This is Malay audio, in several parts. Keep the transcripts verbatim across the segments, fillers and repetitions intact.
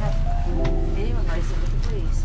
Hindi, mag-alis ako ito please.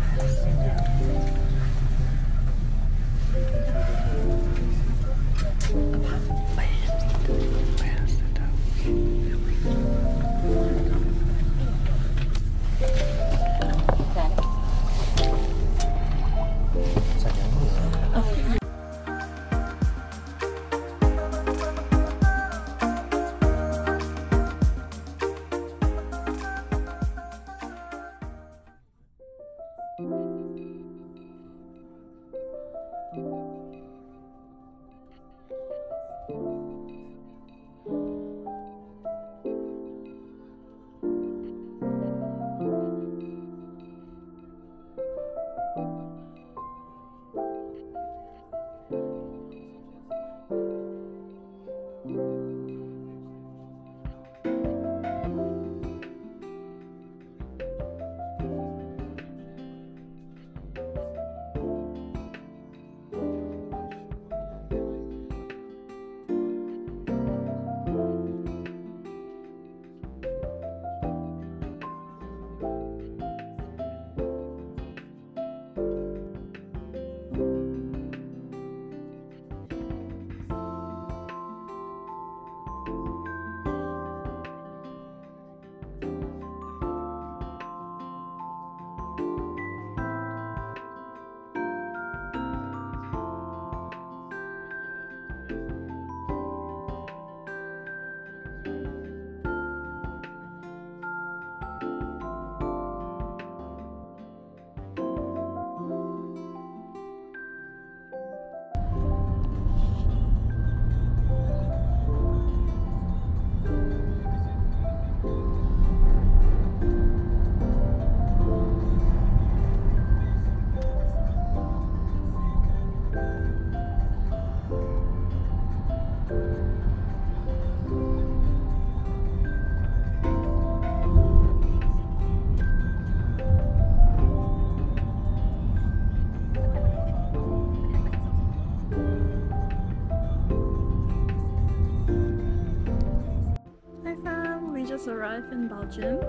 Arrived in Belgium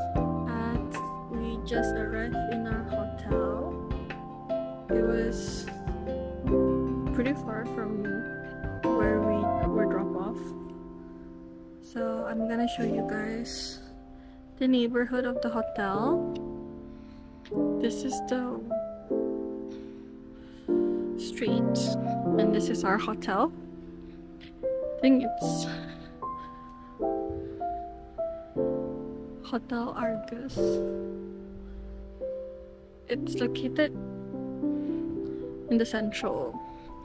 and we just arrived in our hotel. It was pretty far from where we were dropped off, so I'm gonna show you guys the neighborhood of the hotel. This is the street and this is our hotel. I think it's Hotel Argus. It's located in the central.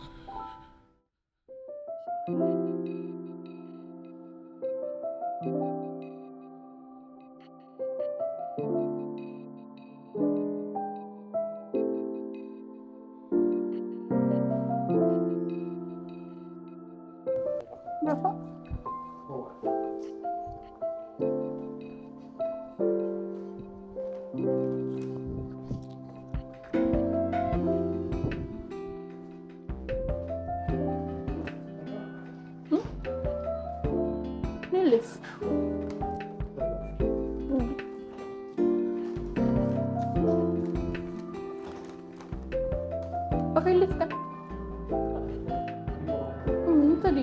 Berapa? Lift. Hmm. Pakai lift kan? Hmm, tadi.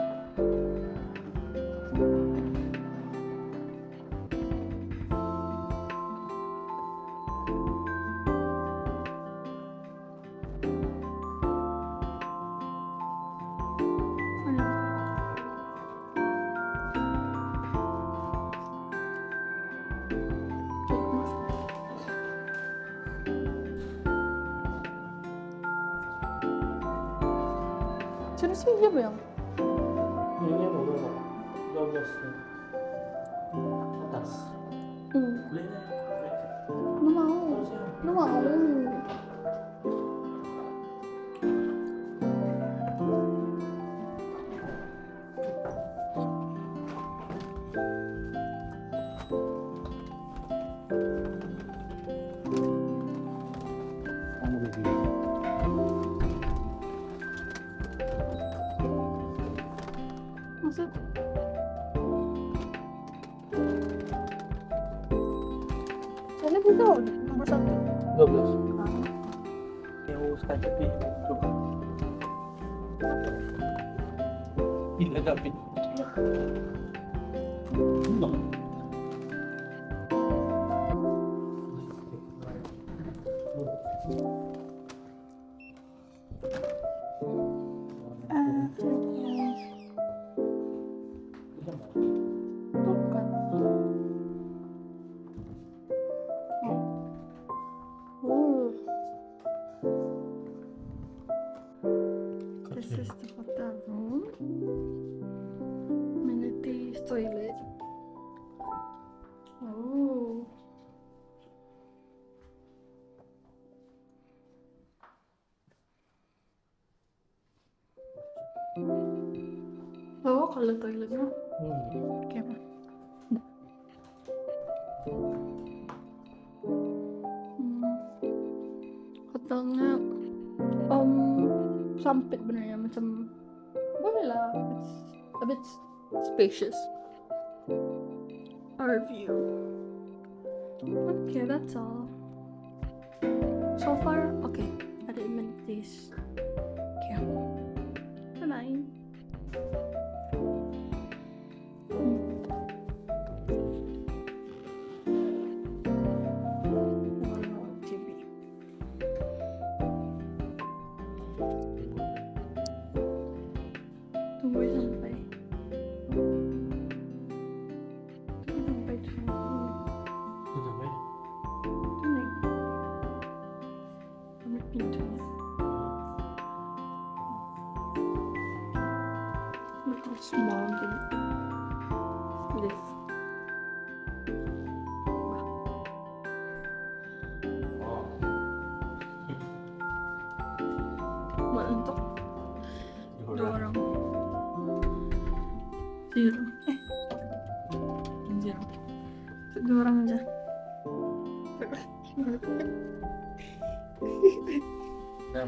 Sino sih dia ba yan? Ini ano, ano? Douglas na. Atas. Hmm. Lena. Ano mau? Ano mau? Maksud? Sana bisa nomor satu. dua belas. Yang Ustaz tapi coba. Ini tapi. No. This is the hotel room. Amenities, toilet. Oh. Oh, kalau toiletnya Hmm. kayak apa? Hmm. Hotelnya um sempit benernya, macam boleh lah, it's a bit spacious. Our view. Okay, that's all. So far, okay. Ada amenities. Okay. Bye-bye. Tunggu sampai Tunggu sampai sini. Itu apa ya? Ini Ambil pintunya. Look how small the lift. Oh. Buat untuk Dua dua orang. orang. Zero. Eh. Zero. Untuk dua orang aja. Enam.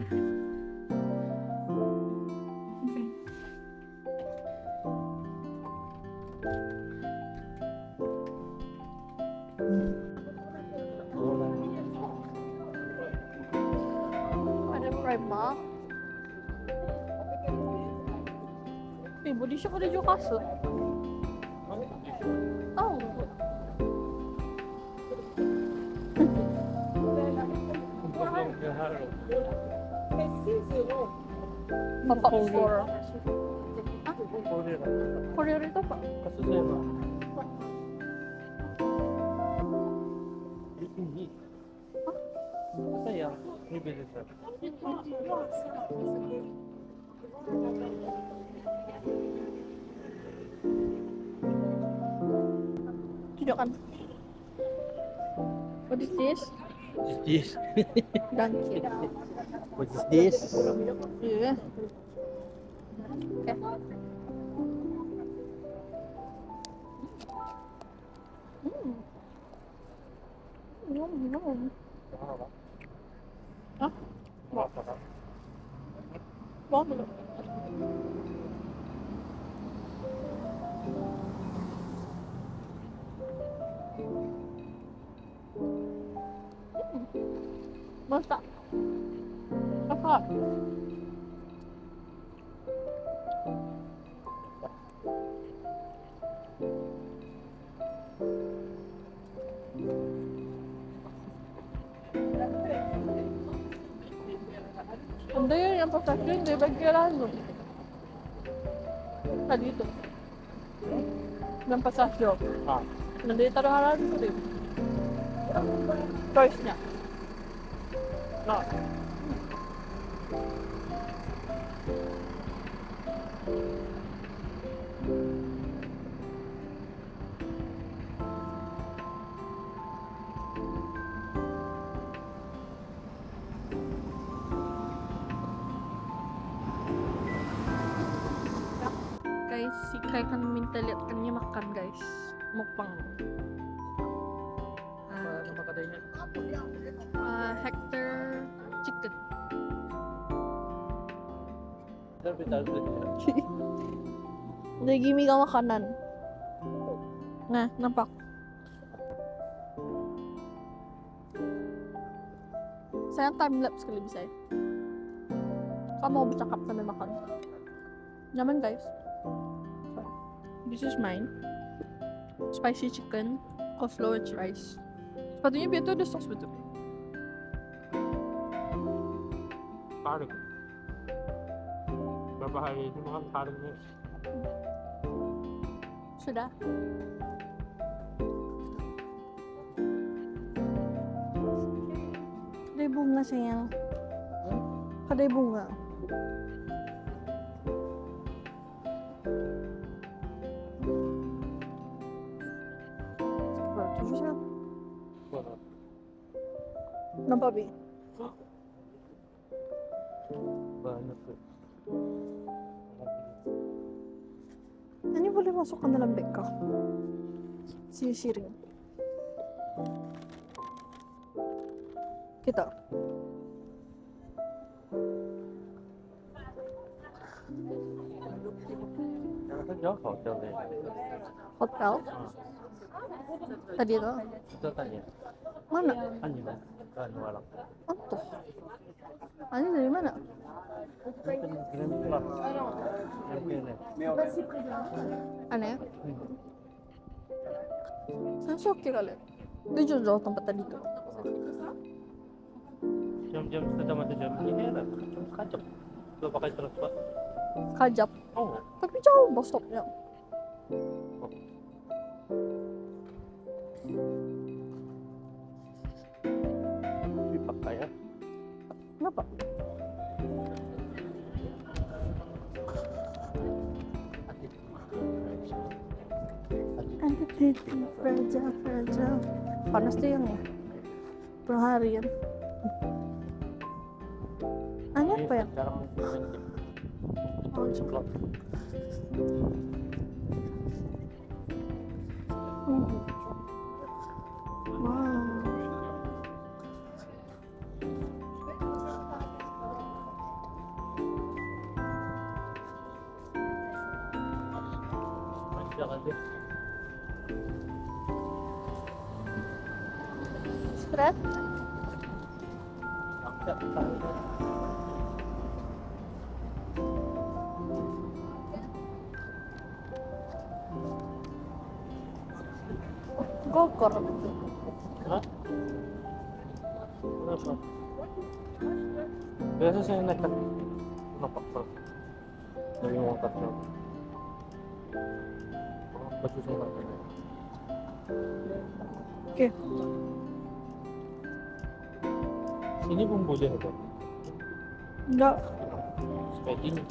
Okay. Ada Primark. Eh, Body Shop ada jual kasut. Oh. Pop-up store. Korea itu apa? Kasusnya apa? Ini. Apa ya? Ini beda. Tunjukkan. What is this? What is this? Dunkin. What is this? Yeah. Okay. Hmm. Yum, yum. Hah? Mau belum? Masak. Apa? Ada yang pasakin dia bagi lalu. Tadi itu. Dan pasasyo. Ah. Nanti taruh halal itu deh. Choice-nya. Nah. Guys, si Kai kan minta lihatkannya makan guys. Mukbang. Apa nama katanya? Uh, Hector chicken. Dan kita harus Dia gimi ka makanan. Nah, nampak. Saya time-lapse kali bisa ya. Kamu mau bercakap sambil makan. Nyaman guys. This is mine. Spicy chicken, coleslaw and rice. Sepatutnya biar tuh ada sos betul. Paling. Berapa hari ini makan palingnya? Sudah. Ada bunga sayang. Ada bunga. Tujuh sayang. Nampak bi? Banyak tuh. Ini boleh masukkan dalam bag kah? Si siring. Kita. Kan jauh hotel deh. Hotel? Tadi itu? Itu tanya. Mana? Tanya kan walang. Antuh. Ini dari mana? Kan kirim keluar. Aneh. Saya shock ya kali. Dia jauh tempat tadi tuh. Jam-jam setengah mata jam ini ada cuma sekajap. Dua pakai terus pak. Kajap. Oh. Tapi jauh bus stopnya. Dipakai ya. Kenapa? Anti-anti fragile, fragile. Panas tuh yang ya? Perharian. Aneh apa ya? Cara Oh, ceklok. Hmm. Wow. Jangan deh. Spread? Angkat tahu. Gokor. Hah? Kenapa? Biasa saya nekat. Kenapa? Dari ngangkatnya. Baju saya nggak ada. Oke. Ini pun boleh apa? Enggak. Seperti ini.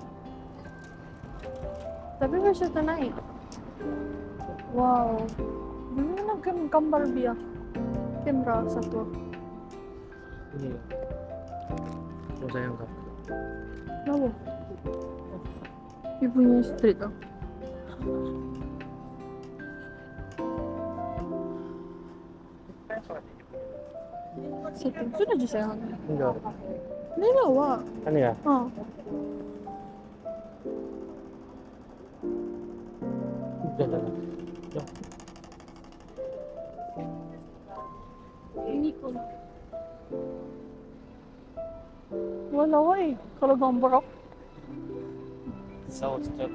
Tapi masih naik. Wow. Ini kan gambar dia. Kamera satu. Ini. Mau saya angkat. Kenapa? Ibunya street ah. Setting sudah aja sayang. Enggak. Ini lawa. Kan ya? Ah. Udah dah. Ya. Ini pun. Wala eh. Kalau gambar ako. South step.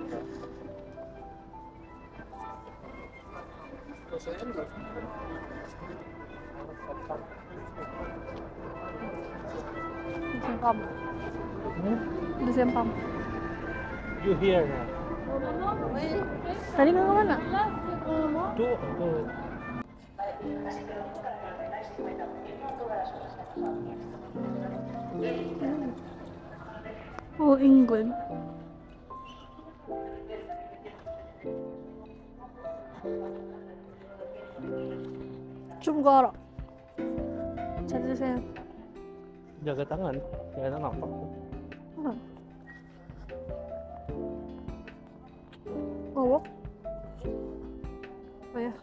Disempam. Hmm? Disempam. You here now? Tadi kau mana? Tuh, tuh. Oh, England. Cuma gara. Cari saya. Jaga tangan, jangan nampak. Hmm. Oh, oh ya.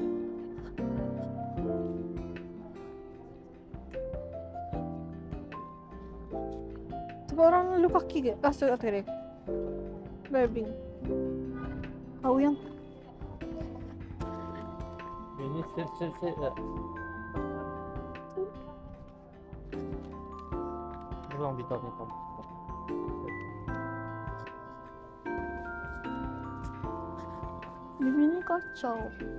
Coba orang lu kaki gak? Ah, sudah terek. Baby. Tahu yang? Ini sel sel sel. tuang dito nito. Bibili kacau.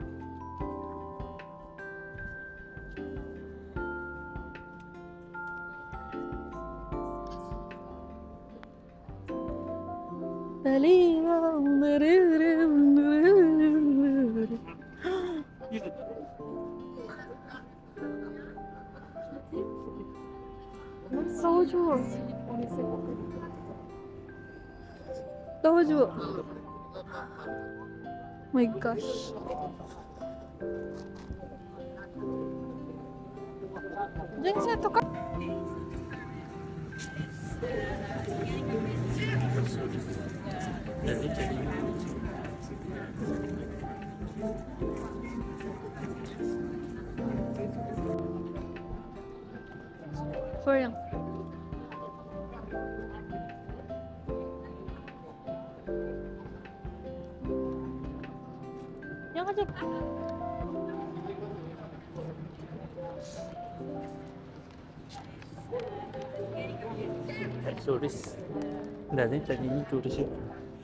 너무 좋아. 너무 좋아. My gosh. Diyan sa to ka. Jadi jadi. Soyang. Yang aja. Turis. Dari tadi ini turis ya.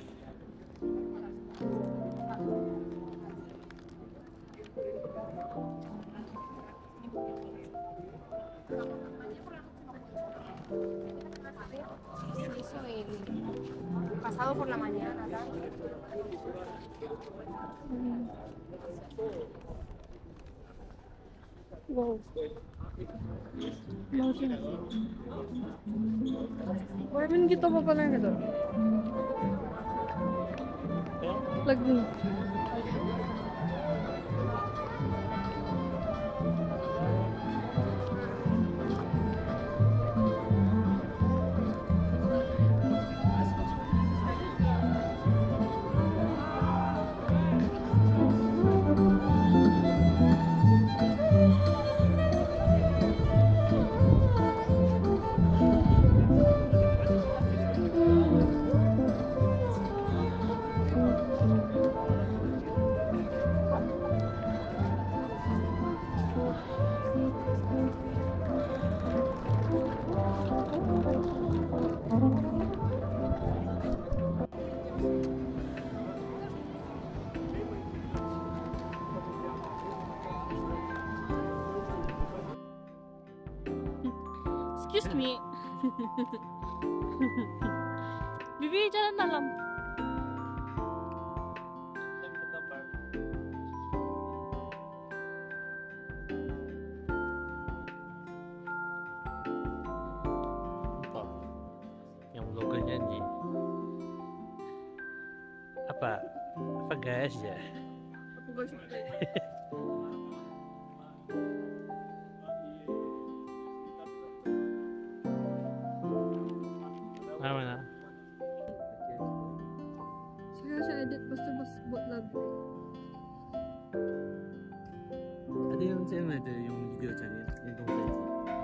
Pasado por la mañana, ¿verdad? Wow. Imagine. Why man kita pa pala nito? Lagi. Excuse me. Bibi, jalan dalam. Yang vlogger nyanyi. Apa? Apa guys ya? Mana? Siguro siya edit basta basta buat lagu. Ada yang saya ada yang video cari yang tunggu.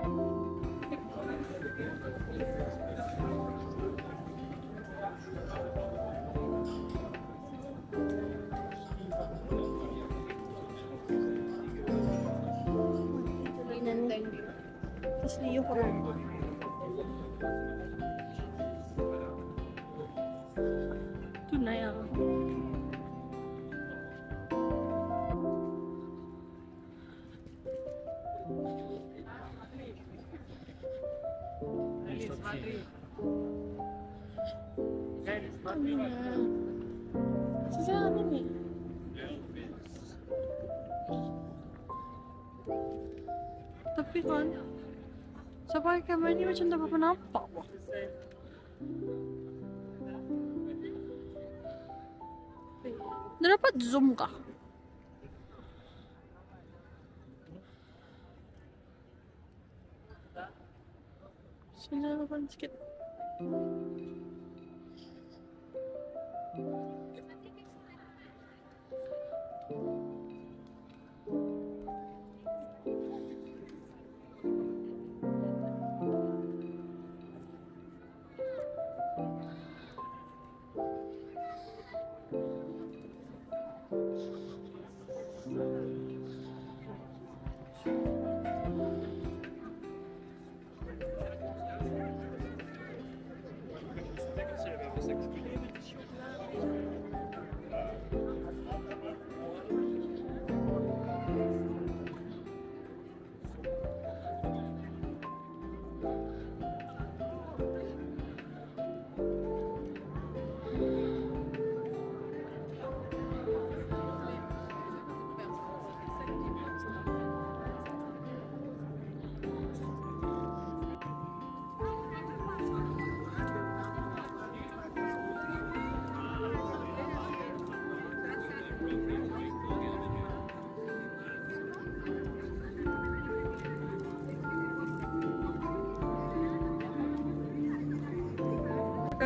Terus liyo ko lang. Tunay ako. Ano na? Sasaya ka din eh. Tapi kan, sa pakai kamera ni macam tak apa nampak. Dah dapat zoom kah? Sini lapan sikit.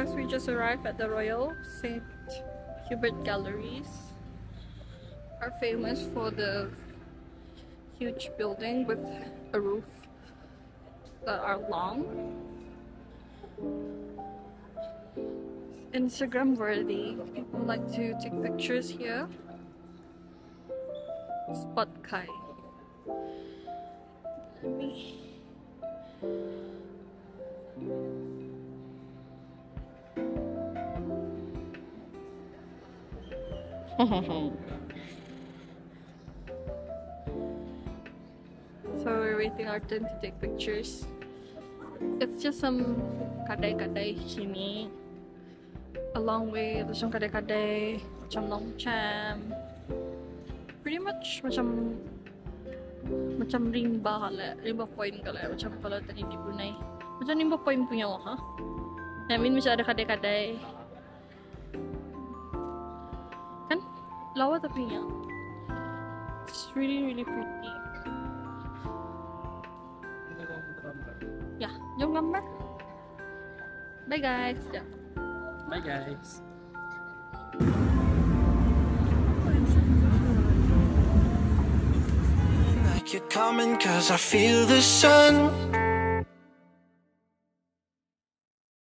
Guys, we just arrived at the Royal Saint Hubert Galleries. Are famous for the huge building with a roof that are long. Instagram worthy. People like to take pictures here. Spot Kai. Let me. So we're waiting our turn to take pictures. It's just some kadai-kadai sini. A long way, there's some kadai-kadai, macam Longchamp. Pretty much macam macam rimba kala, rimba point kala, macam kalau tadi di Brunei. Macam rimba point punya wah, ha? I mean, bisa ada kadai-kadai. Kan? Lawa tapi ya. It's really really pretty. Ya, jom gambar. Bye guys. Ya. Bye guys. Like you're coming 'cause I feel the sun.